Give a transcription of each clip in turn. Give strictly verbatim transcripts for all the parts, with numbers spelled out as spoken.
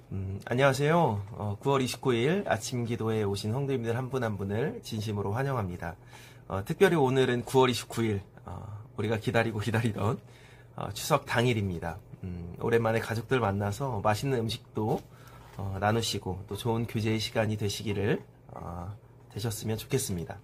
음, 안녕하세요. 어, 구월 이십구일 아침 기도에 오신 성도님들 한 분 한 분을 진심으로 환영합니다. 어, 특별히 오늘은 구월 이십구일, 어, 우리가 기다리고 기다리던 어, 추석 당일입니다. 음, 오랜만에 가족들 만나서 맛있는 음식도 어, 나누시고 또 좋은 교제의 시간이 되시기를 어, 되셨으면 좋겠습니다.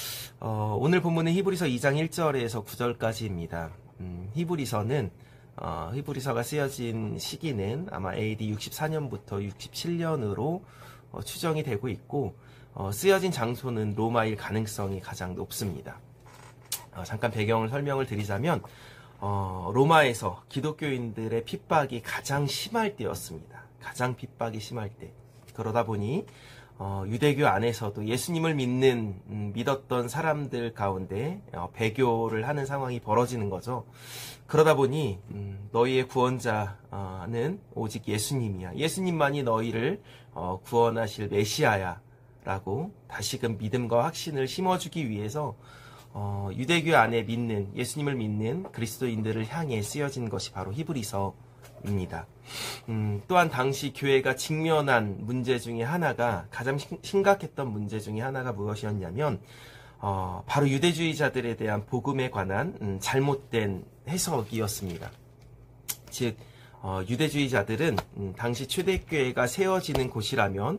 어, 오늘 본문은 히브리서 이 장 일 절에서 구 절까지입니다. 음, 히브리서는 어, 히브리서가 쓰여진 시기는 아마 에이디 육십사 년부터 육십칠 년으로 어, 추정이 되고 있고 어, 쓰여진 장소는 로마일 가능성이 가장 높습니다. 어, 잠깐 배경을 설명을 드리자면 어, 로마에서 기독교인들의 핍박이 가장 심할 때였습니다. 가장 핍박이 심할 때. 그러다 보니 어, 유대교 안에서도 예수님을 믿는 음, 믿었던 사람들 가운데 어, 배교를 하는 상황이 벌어지는 거죠. 그러다 보니 음, 너희의 구원자는 오직 예수님이야. 예수님만이 너희를 어, 구원하실 메시아야 라고 다시금 믿음과 확신을 심어주기 위해서 어, 유대교 안에 믿는 예수님을 믿는 그리스도인들을 향해 쓰여진 것이 바로 히브리서입니다. 음, 또한 당시 교회가 직면한 문제 중에 하나가 가장 심각했던 문제 중에 하나가 무엇이었냐면 어, 바로 유대주의자들에 대한 복음에 관한 음, 잘못된 해석이었습니다. 즉 어, 유대주의자들은 음, 당시 초대교회가 세워지는 곳이라면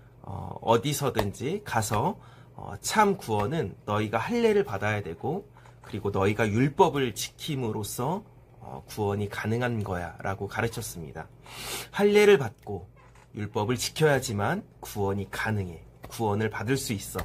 어, 어디서든지 가서 어, 참 구원은 너희가 할례를 받아야 되고 그리고 너희가 율법을 지킴으로써 어, 구원이 가능한 거야 라고 가르쳤습니다. 할례를 받고 율법을 지켜야지만 구원이 가능해. 구원을 받을 수 있어.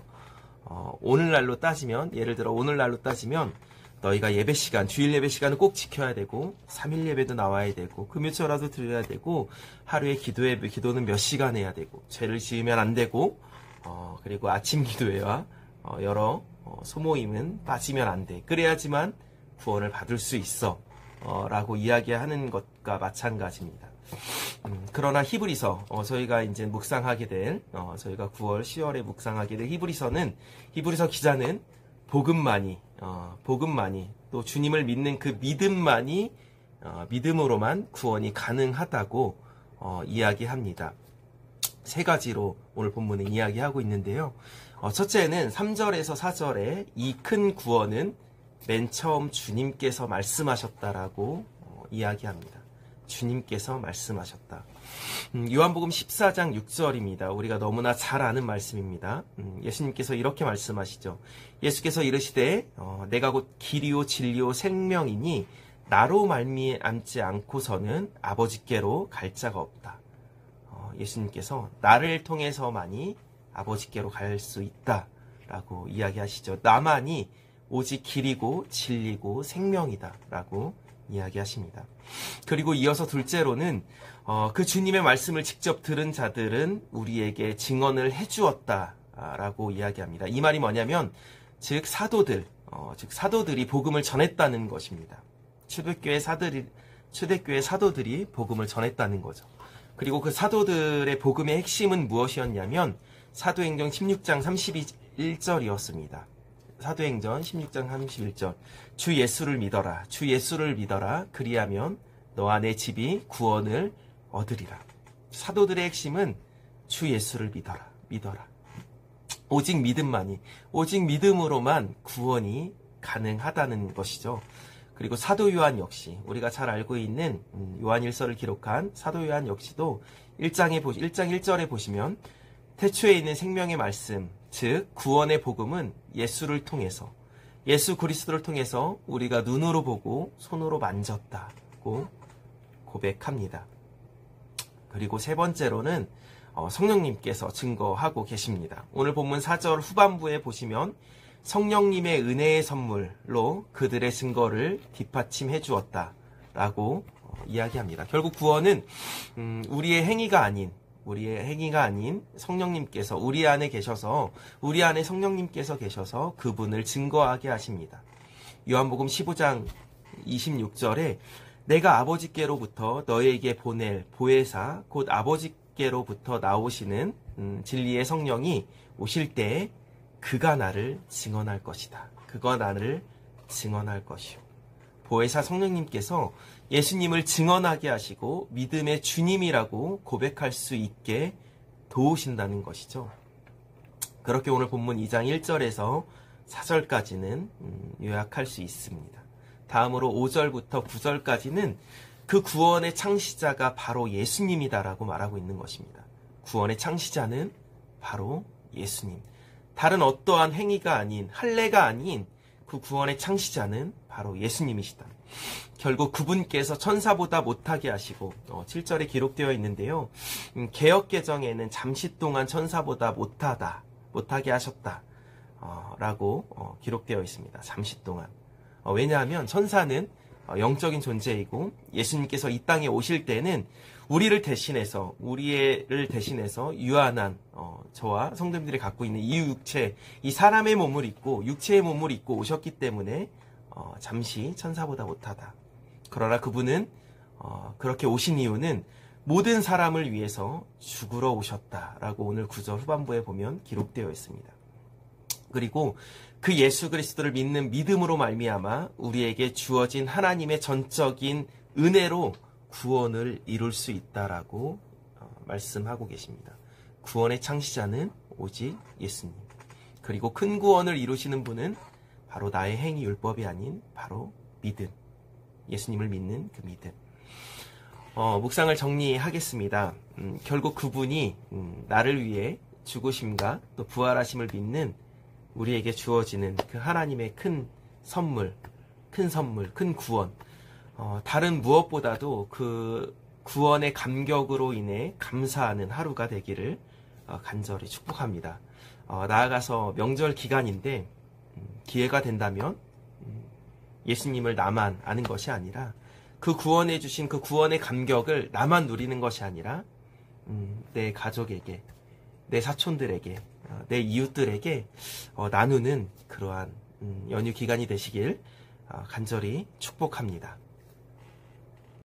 어, 오늘날로 따지면 예를 들어 오늘날로 따지면 너희가 예배 시간, 주일 예배 시간을 꼭 지켜야 되고 삼 일 예배도 나와야 되고 금요초라도 드려야 되고 하루에 기도 예배, 기도는 몇 시간 해야 되고 죄를 지으면 안 되고 어, 그리고 아침 기도회와 어, 여러 어, 소모임은 빠지면 안 돼. 그래야지만 구원을 받을 수 있어 어, 라고 이야기하는 것과 마찬가지입니다. 음, 그러나 히브리서 어, 저희가 이제 묵상하게 될 어, 저희가 구월, 시월에 묵상하게 될 히브리서는 히브리서 기자는 복음만이 어, 복음만이 또 주님을 믿는 그 믿음만이 어, 믿음으로만 구원이 가능하다고 어, 이야기합니다. 세 가지로 오늘 본문은 이야기하고 있는데요. 어, 첫째는 삼 절에서 사 절에 이 큰 구원은 맨 처음 주님께서 말씀하셨다라고 어, 이야기합니다. 주님께서 말씀하셨다. 음, 요한복음 십사 장 육 절입니다. 우리가 너무나 잘 아는 말씀입니다. 음, 예수님께서 이렇게 말씀하시죠. 예수께서 이르시되 어, 내가 곧 길이요 진리요 생명이니 나로 말미암지 않고서는 아버지께로 갈 자가 없다. 어, 예수님께서 나를 통해서만이 아버지께로 갈 수 있다라고 이야기하시죠. 나만이 오직 길이고 진리고 생명이다 라고 이야기하십니다. 그리고 이어서 둘째로는 어, 그 주님의 말씀을 직접 들은 자들은 우리에게 증언을 해주었다 라고 이야기합니다. 이 말이 뭐냐면 즉 사도들, 어, 즉 사도들이 복음을 전했다는 것입니다. 초대교회 사들이, 초대교회 사도들이 복음을 전했다는 거죠. 그리고 그 사도들의 복음의 핵심은 무엇이었냐면 사도행전 십육 장 삼십일 절이었습니다. 사도행전 십육 장 삼십일 절 주 예수를 믿어라. 주 예수를 믿어라. 그리하면 너와 내 집이 구원을 얻으리라. 사도들의 핵심은 주 예수를 믿어라. 믿어라. 오직 믿음만이 오직 믿음으로만 구원이 가능하다는 것이죠. 그리고 사도 요한 역시 우리가 잘 알고 있는 요한일서를 기록한 사도 요한 역시도 일 장에 보 일 장 일 절에 보시면 태초에 있는 생명의 말씀 즉 구원의 복음은 예수를 통해서 예수 그리스도를 통해서 우리가 눈으로 보고 손으로 만졌다고 고백합니다. 그리고 세 번째로는 성령님께서 증거하고 계십니다. 오늘 본문 사 절 후반부에 보시면 성령님의 은혜의 선물로 그들의 증거를 뒷받침해 주었다라고 이야기합니다. 결국 구원은 우리의 행위가 아닌 우리의 행위가 아닌 성령님께서 우리 안에 계셔서 우리 안에 성령님께서 계셔서 그분을 증거하게 하십니다. 요한복음 십오 장 이십육 절에 내가 아버지께로부터 너에게 보낼 보혜사 곧 아버지께로부터 나오시는 음, 진리의 성령이 오실 때에 그가 나를 증언할 것이다. 그가 나를 증언할 것이요. 보혜사 성령님께서 예수님을 증언하게 하시고 믿음의 주님이라고 고백할 수 있게 도우신다는 것이죠. 그렇게 오늘 본문 이 장 일 절에서 사 절까지는 요약할 수 있습니다. 다음으로 오 절부터 구 절까지는 그 구원의 창시자가 바로 예수님이다라고 말하고 있는 것입니다. 구원의 창시자는 바로 예수님. 다른 어떠한 행위가 아닌, 할례가 아닌 그 구원의 창시자는 바로 예수님이시다. 결국 그분께서 천사보다 못하게 하시고, 어, 칠 절에 기록되어 있는데요. 음, 개역개정에는 잠시 동안 천사보다 못하다, 못하게 하셨다 어, 라고 어, 기록되어 있습니다. 잠시 동안. 어, 왜냐하면 천사는 어, 영적인 존재이고 예수님께서 이 땅에 오실 때는 우리를 대신해서, 우리를 대신해서 유한한 어, 저와 성도님들이 갖고 있는 이 육체, 이 사람의 몸을 입고 육체의 몸을 입고 오셨기 때문에 어, 잠시 천사보다 못하다. 그러나 그분은 어, 그렇게 오신 이유는 모든 사람을 위해서 죽으러 오셨다라고 오늘 구 절 후반부에 보면 기록되어 있습니다. 그리고 그 예수 그리스도를 믿는 믿음으로 말미암아 우리에게 주어진 하나님의 전적인 은혜로 구원을 이룰 수 있다라고 말씀하고 계십니다. 구원의 창시자는 오직 예수님. 그리고 큰 구원을 이루시는 분은 바로 나의 행위 율법이 아닌 바로 믿음. 예수님을 믿는 그 믿음. 어, 묵상을 정리하겠습니다. 음, 결국 그분이 음, 나를 위해 죽으심과 또 부활하심을 믿는 우리에게 주어지는 그 하나님의 큰 선물, 큰 선물, 큰 구원. 어, 다른 무엇보다도 그 구원의 감격으로 인해 감사하는 하루가 되기를 어, 간절히 축복합니다. 어, 나아가서 명절 기간인데 음, 기회가 된다면 음, 예수님을 나만 아는 것이 아니라 그 구원해 주신 그 구원의 감격을 나만 누리는 것이 아니라 음, 내 가족에게, 내 사촌들에게, 어, 내 이웃들에게 어, 나누는 그러한 음, 연휴 기간이 되시길 어, 간절히 축복합니다.